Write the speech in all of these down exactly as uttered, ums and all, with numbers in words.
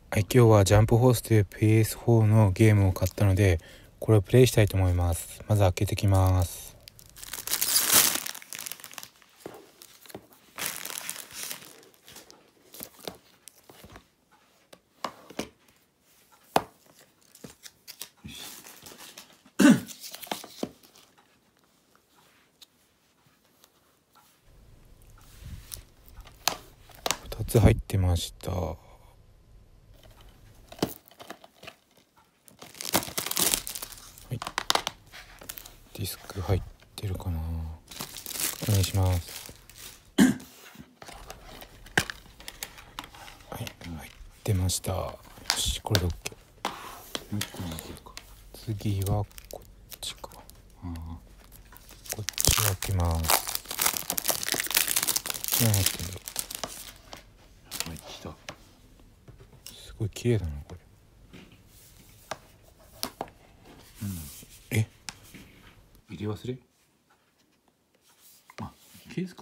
はい、今日はジャンプホースという ピーエスフォー のゲームを買ったので、これをプレイしたいと思います。まず開けてきます。ふたつ入ってました。ディスク入ってるかな。お願いします。はい、入ってました。よし、これで OK。次はこっちか。あこっち開けます。こっちに入ってる。 はい、来た。 すごい綺麗だなこれ。 うん。 え？ 入れ忘れ？あ、ケースか。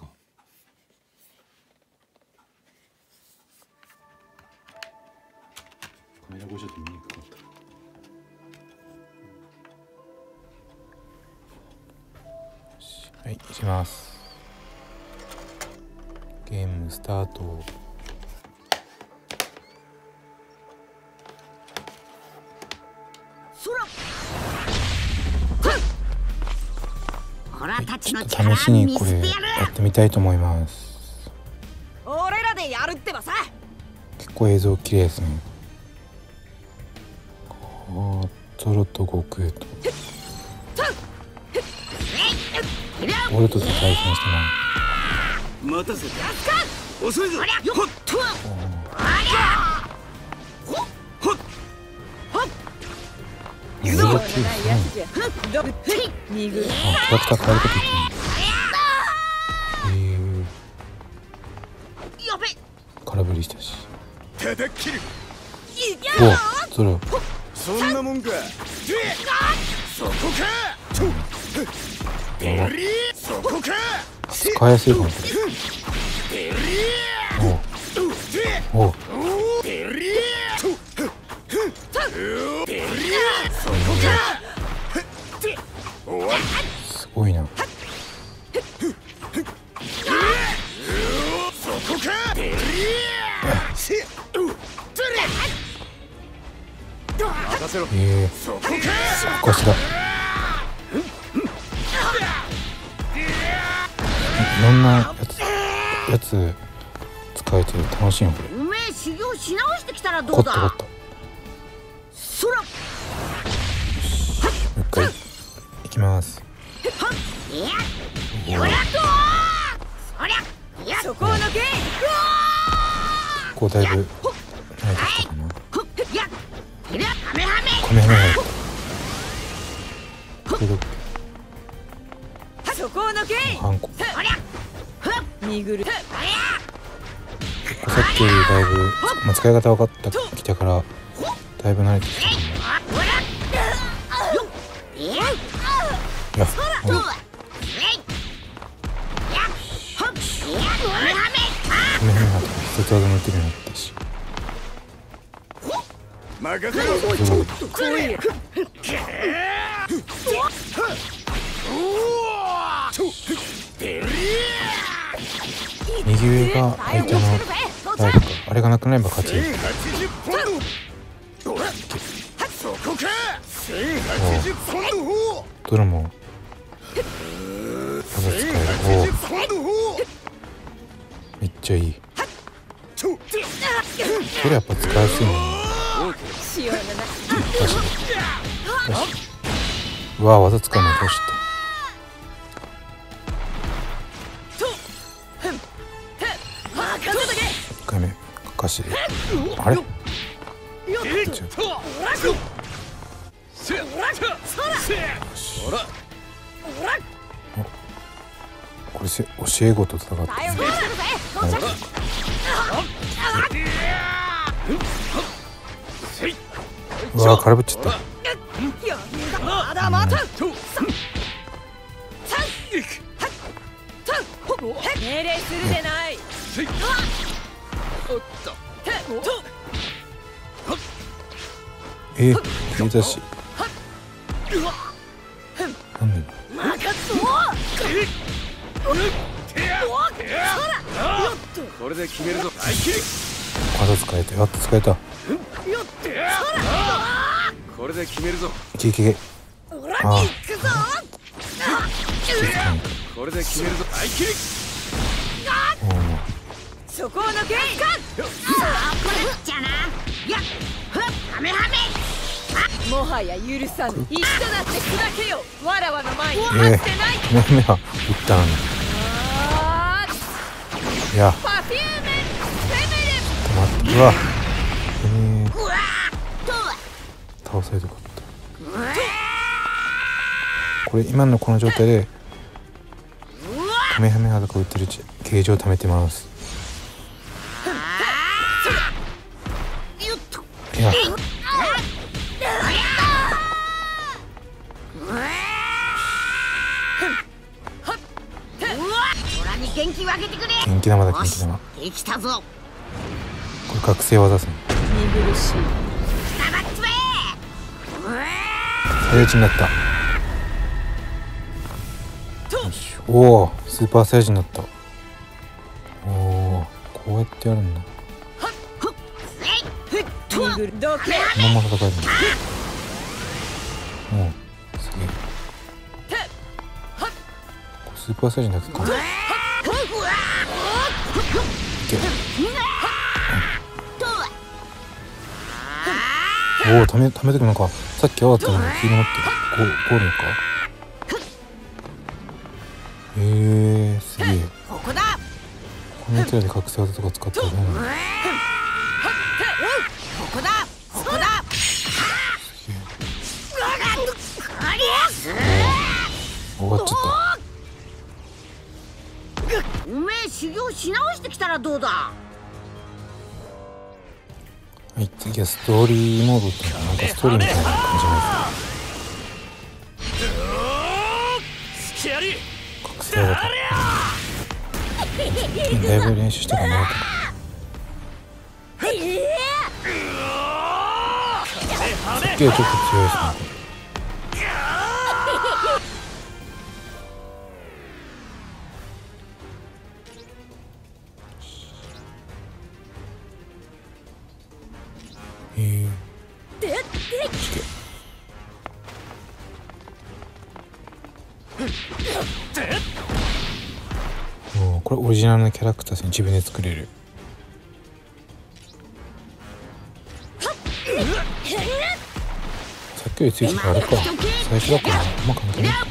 カメラ越しだと見にくかった。 はい、入れます。ゲームスタート。ちょっと試しにこれやってみたいと思います。 俺らでやるってばさ。 結構映像綺麗ですね。ああ、ゾロと悟空とボルトと対戦してます。 待たせた。遅いぞ。ほっと。 映像綺麗ですね。あ、キャラクター変えることできる。空振りしたし。お、ゾロ。 そんなもんか。そこか。そこか。 使いやすいかも。おお。すごいな。ええ、そこしだ。いろんなやつやつ使えて楽しいのこれ。 おめえ修行し直してきたらど凝うだ。 った凝った。 そら。 もう一回いきます。 そこを抜け。 こうだいぶ慣れてきたかな。カメハメ入った。これでそこを抜け。 ハンコ。 にぐる。 さっきよりだいぶ、まあ、使い方分かってきたからだいぶ慣れてきたかも。いや、うん、カメハメが一つ技も打てるようになったし。 任せろ。 すごい。右上が相手のライフか。あれがなくなれば勝ち。どれも技使える。おめっちゃいい。これやっぱ使いやすいね。うわ、技使うのどうした。いっかいめかかし。あれこれせ教え子と戦ってる。うわ、空振っちゃった。 まだまた。命令するでない。おっと。 えー、消えたし。なんでこれで決めるぞ。大切り。 技使えた。やっと使えた。 これで決めるぞ。 いけいけいけ。ああ。 これで決めるぞ。大切り。 そこを抜け。 さあこれじゃな。やっはめはめ。 もはや許さぬ。一となって砕けよ。わらわの前にえ立ってない。 ー、目目は打ったのに。 あーいや、 パフューメフェメ待って、うわ。えー、 うわーと倒されてよかった。これ今のこの状態でカメハメハとか打ってるうち形状を貯めてます。いや、 オラに元気をあげてくれ。 元気玉だ元気玉。 できたぞ。 これ覚醒技ですね。 見苦しい。 黙っつべ。 サイヤ人になった。よし、おお、スーパーサイヤ人になった。おお、こうやってやるんだ。 見苦どけ。 このまま戦えるんだ。おお、すげえ。スーパーサイヤ人だけか。いけ。おお、ためためとくなんかさっきああったのに黄色になってゴゴールか。へえー、すげえ。 ここだ。 このキャラで覚醒技とか使ったらどうなるの。 ここだ。ここだ。 終わっちゃっおめえ修行し直してきたらどうだ。 た。はい、次はストーリーモードっていうのはなんかストーリーみたいな感じなんですね。覚醒技だだいぶ練習したかなと。さっきはちょっと強いですね。へえ。おー、これオリジナルのキャラクターですね。自分で作れる。さっきより強いからあれか。最初だからあんま関係ないか。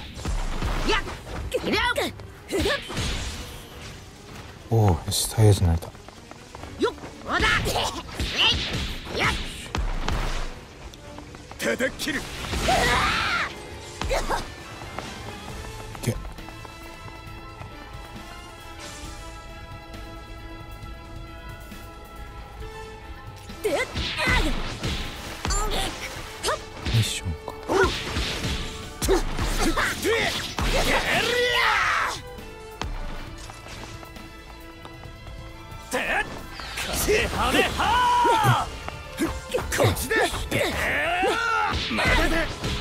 おお、よし、サイヤ人になれた。 よっ、ほら。 叩き切る。 いけ。ミッションか。 こっちで。まだだ。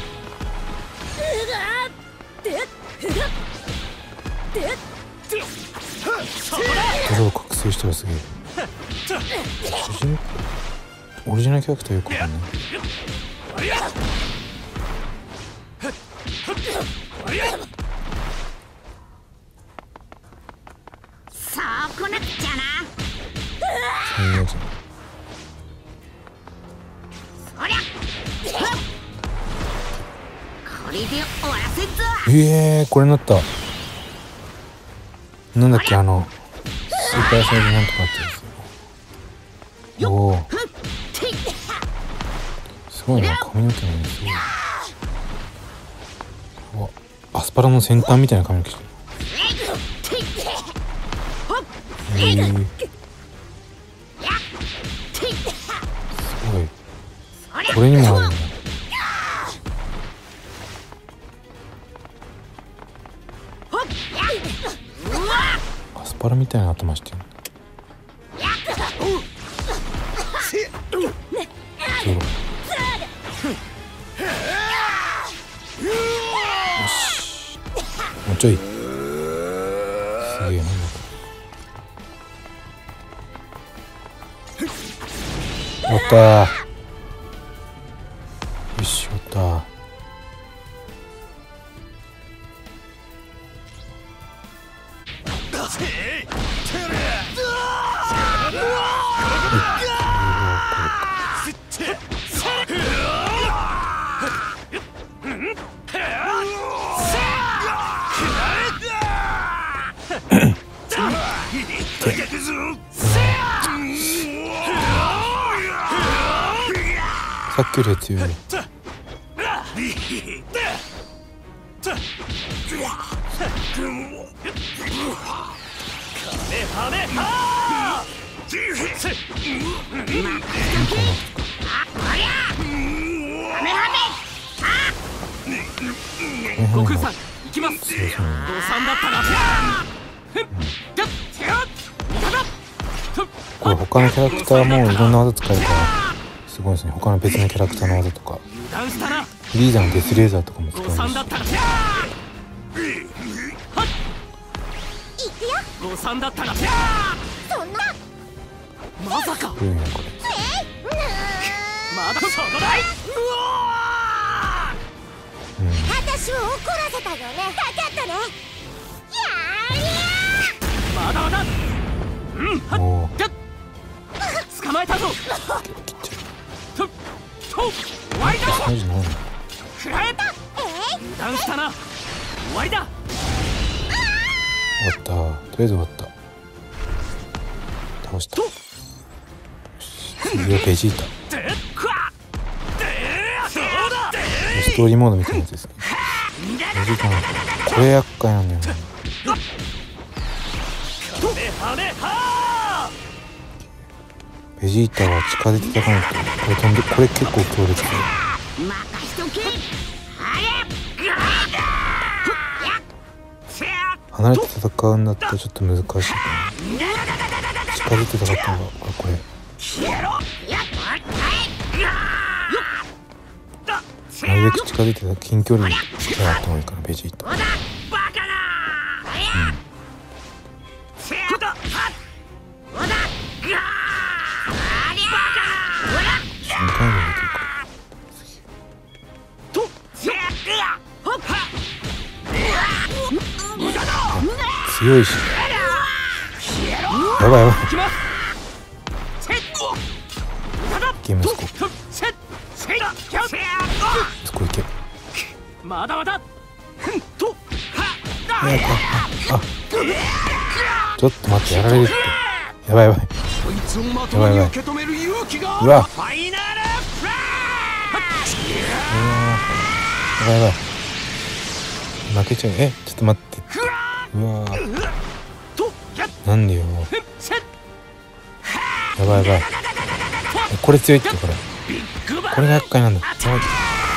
技を覚醒したらすげえ。主人公オリジナルキャラクターよくわかんない。 そうこなくちゃな。 サイヤ人。 そりゃ。これで終わらせんぞ。 ええー、これになった。なんだっけ、あのスーパーサイヤ人なんとかってやつ。おお、すごいな。髪の毛もすごい。うわ、アスパラの先端みたいな髪の毛してる。えー、すごい。これにもあるんだ。アスパラみたいな頭してる。そう。 ちょい。すげえ、なんだこれ。終わったー。よし、終わったー。さっきよりは強い。 悟空さん行きます。誤算だったな。 これ他のキャラクターもいろんな技使えるからすごいですね。他の別のキャラクターの技とか、フリーザのデスレーザーとかも使えるし。 誤算だったな。 そんなまさか。 すごいねこれ。 まだそこだい。 私を怒らせたよね。かかったね。やーりゃまだまだ。うんはっおやっ捕まえたぞ。 切っちゃとと終わりだ。 う。マジなんだ。 食らえた。油断したな。終わりだ。 終わったー。とりあえず終わった。倒した。よし、次はベジータ。ストーリーモードみたいなやつですね。ベジータなんだ。これ厄介なんだよね。ベジータは近づいてたかないと。これ飛んで、これ結構強烈で。 任しとけ。 離れて戦うんだったらちょっと難しいかな。近づいて戦ったのがこれこれ。なるべく近づいてた近距離に近かった方がいいかな、ベジータ。うん。瞬間移動できるか。強いし。やばいやばい。ゲームスコープ。スコいけ。 まだまだ。 ああ、ちょっと待って、やられるって。やばいやばい。 こいつをまともに受け止める勇気がある。 うわ、 ファイナルフラやばいやばい。負けちゃう。え、ちょっと待って。うわー、なんでよ。やばいやばい。これ強いって、これこれが厄介なんだ。やばい。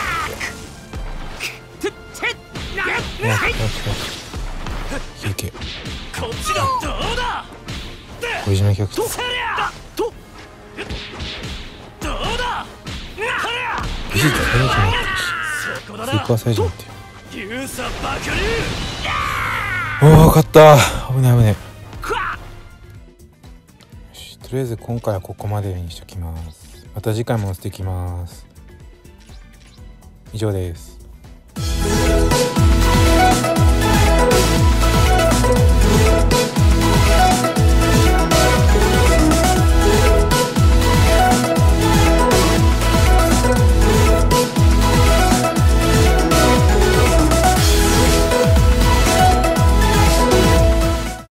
いや、いけ。 こっちだ。どうだ。 オリジナルキャラクター。 そりゃとどうだ。 ベジータ最悪になってるし、スーパーサイジになってる。 ユーサバカおお、勝った。危ない危ない。よし、とりあえず今回はここまでにしときます。また次回もしてきます。以上です。